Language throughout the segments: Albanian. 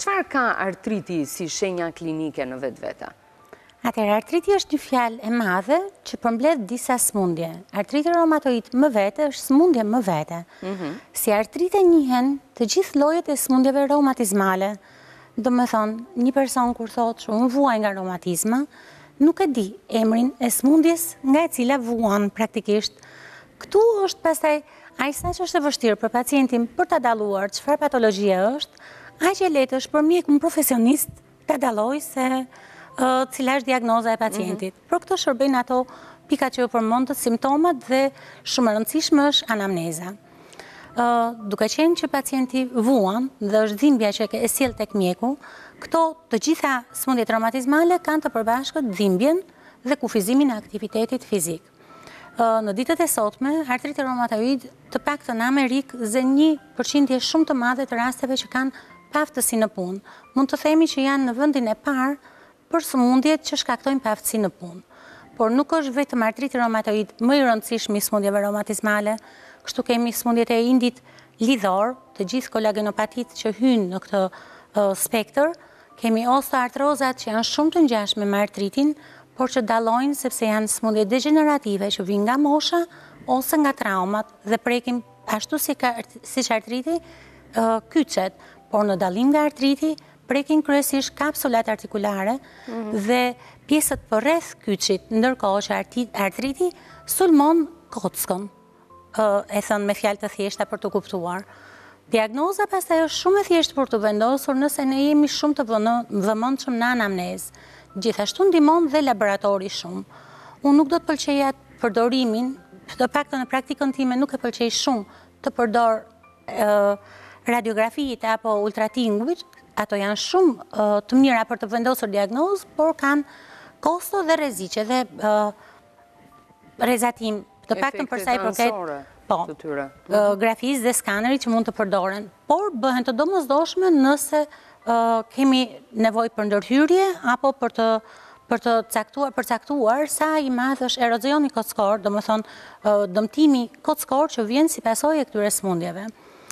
Çfarë ka artriti si shenja klinike në vetë-veta? Atëherë, artriti është një fjalë e madhe që përmbledh disa smundje. Artriti reumatoid më vete është smundje më vete. Si artrite njihen të gjithë llojet e smundjeve reumatizmale. Do me thonë, një person kur thotë që unë vuaj nga reumatizma, nuk e di emrin e smundjes nga e cila vuan praktikisht. Këtu është pastaj sa që është e vështirë për pacientin për ta dalluar çfarë patologjie është, aq e lehtë është për mjekun profesionist ta dallojë se cila është diagnoza e pacientit. Për këtë shërbejnë ato pika që ju përmendët, simptomat dhe shumë e rëndësishme është anamneza. Duke qenë që pacienti vuan dhe është dhimbja që e sjell tek mjeku, këto të gjitha smundjet reumatizmale kanë të përbashkët dhimbjen dhe kufizimin e aktivitetit fizik. Në ditët e sotme, artriti reumatoid të paktën në Amerikë zë një përqindje shumë të madhe të rasteve që kanë paftësi në punë. Mund të themi që janë në vendin e parë për sëmundjet që shkaktojnë paftësi në punë. Por nuk është vetëm artriti reumatoid më i rëndësishëm i smundjeve reumatizmale, kështu kemi smundjet e indit lidhor, të gjithë kolagenopatit që hynë në këtë spektër, kemi osteoartrozat që janë shumë të ngjashme me artritin, por që dallojnë sepse janë smundje degenerative që vijnë nga mosha ose nga traumat dhe prekin ashtu siç artriti kyçet, por në dallim nga artriti prekin kryesisht kapsulat artikulare dhe pjesët përreth kyçit, ndërkohë që artriti sulmon kockën. E thënë me fjalë të thjeshta për të kuptuar. Diagnoza pastaj është shumë e thjeshtë për të vendosur nëse ne jemi shumë të vëmendshëm në anamnezë. Gjithashtu ndihmon dhe laboratori shumë. Unë nuk do të pëlqeja përdorimin, të paktën në praktikën time nuk e pëlqej shumë të përdor radiografitë apo ultratinguit, ato janë shumë të mira për të vendosur diagnozë, por kanë kosto dhe rreziqe dhe rrezatim, të paktën për sa i përket grafisë dhe skanerit që mund të përdoren, por bëhen të domosdoshme nëse kemi nevojë për ndërhyrje apo për të përcaktuar sa i madh është erozioni kockor, domethënë dëmtimi kockor që vjen si pasojë e këtyre smundjeve.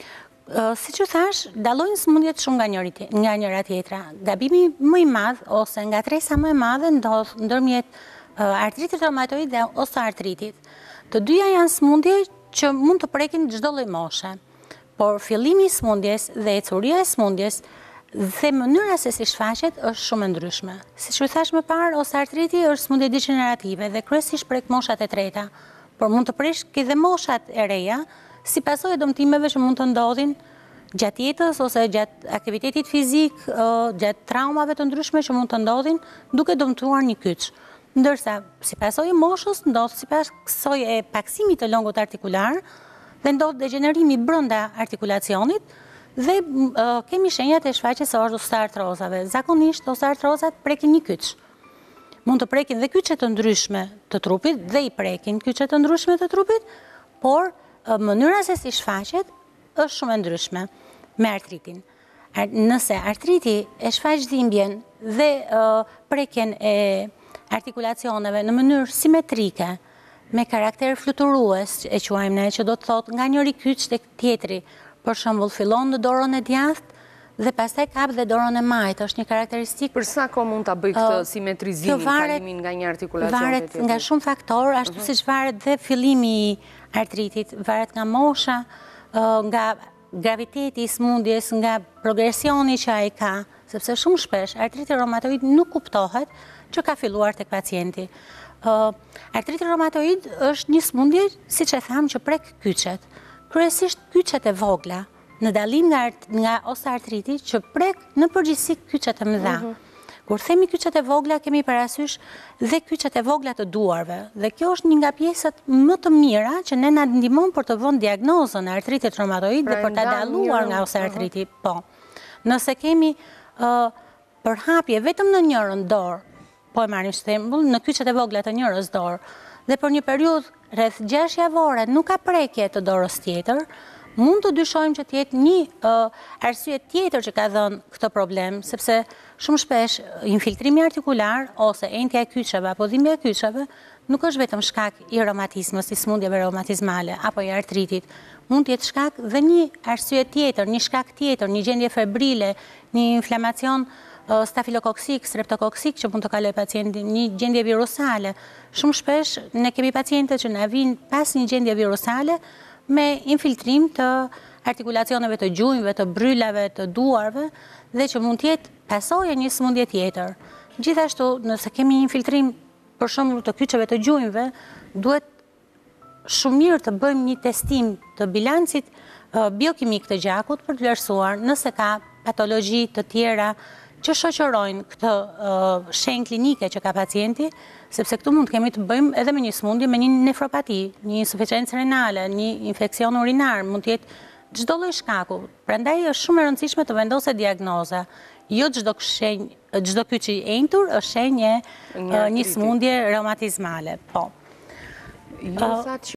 Siç u thash, dallojnë smundjet shumë nga njëra tjetra. Gabimi më i madh ose ngatresa më e madhe ndodh ndërmjet artritit reumatoid dhe osteoartritit. Të dyja janë smundje që mund të prekin çdo lloj moshe, por fillimi i smundjes dhe ecuria e smundjes dhe mënyra se si shfaqet është shumë e ndryshme. Siç u thash më parë, osteoartriti është smundje degenerative dhe kryesisht prek moshat e treta, por mund të preshë edhe moshat e reja, si pasojë e dëmtimeve që mund të ndodhin gjatë jetës ose gjatë aktivitetit fizik, gjatë traumave të ndryshme që mund të ndodhin duke dëmtuar një kyç. Ndërsa, si pasojë e moshës, ndodh si pasojë e paksimit të longut artikular dhe ndodh degenerimi brenda artikulacionit dhe kemi shenjat e shfaqjes së osteoartrozave. Zakonisht osteoartrozat prekin një kyç. Mund të prekin dhe kyçe të ndryshme të trupit dhe i prekin kyçe të ndryshme të trupit, por mënyra se si shfaqet është shumë e ndryshme me artritin. Nëse artriti e shfaq dhimbjen dhe prekjen e artikulacioneve në mënyrë simetrike, me karakter fluturues, e quajmë ne, që do të thotë nga njëri kyç tek tjetri, për shembull fillon në dorën e djathtë dhe pastaj kap dhe dorën e majtë, është një karakteristikë. Për sa kohë mund ta bëj këtë simetrizimin, kalimin nga një artikulacion te tjetri? Varet nga shumë faktorë, ashtu siç varet dhe fillimi i artritit, varet nga mosha, nga graviteti i smundjes, nga progresioni që ai ka, sepse shumë shpesh artriti reumatoid nuk kuptohet që ka filluar tek pacienti. Artriti reumatoid është një smundje, siç e tham, që prek kyçet. Kryesisht kyçet e vogla, në dallim nga osteoartriti që prek në përgjithësi kyçet e mëdha. Kur themi kyçet e vogla, kemi parasysh dhe kyçet e vogla të duarve. Dhe kjo është një nga pjesët më të mira që ne na ndihmon për të vënë diagnozën e artritit reumatoid dhe për ta dalluar nga osteoartriti. Po. Nëse kemi përhapje vetëm në njërën dorë, po e marrim shembull, në kyçet e vogla të njërës dorë, dhe për një periudhë rreth 6 javore nuk ka prekje të dorës tjetër, mund të dyshojmë që të jetë një arsye tjetër që ka dhënë këtë problem, sepse shumë shpesh infiltrimi artikular ose entja e kyçeve apo dhimbja e kyçeve nuk është vetëm shkak i reumatizmës, i smundjeve reumatizmale apo i artritit. mund të jetë shkak dhe një arsye tjetër, një shkak tjetër, një gjendje febrile, një inflamacion stafilokoksik, streptokoksik që mund të kaloj pacientin, një gjendje virusale. Shumë shpesh ne kemi paciente që na vinë pas një gjendje virusale me infiltrim të artikulacioneve të gjunjëve, të bryllave, të duarve dhe që mund të jetë pasojë një sëmundje tjetër. Gjithashtu, nëse kemi një infiltrim për shembull të kyçeve të gjunjëve, duhet shumë mirë të bëjmë një testim të bilancit biokimik të gjakut për të vlerësuar nëse ka patologji të tjera që shoqërojnë këtë shenjë klinike që ka pacienti, sepse këtu mund të kemi të bëjmë edhe me një sëmundje, me një nefropati, një insuficiencë renale, një infekcion urinar, mund të jetë çdo lloj shkaku. Prandaj është shumë e rëndësishme të vendoset diagnoza. Jo çdo kyç i enjtur është shenjë një sëmundje reumatizmale. Po.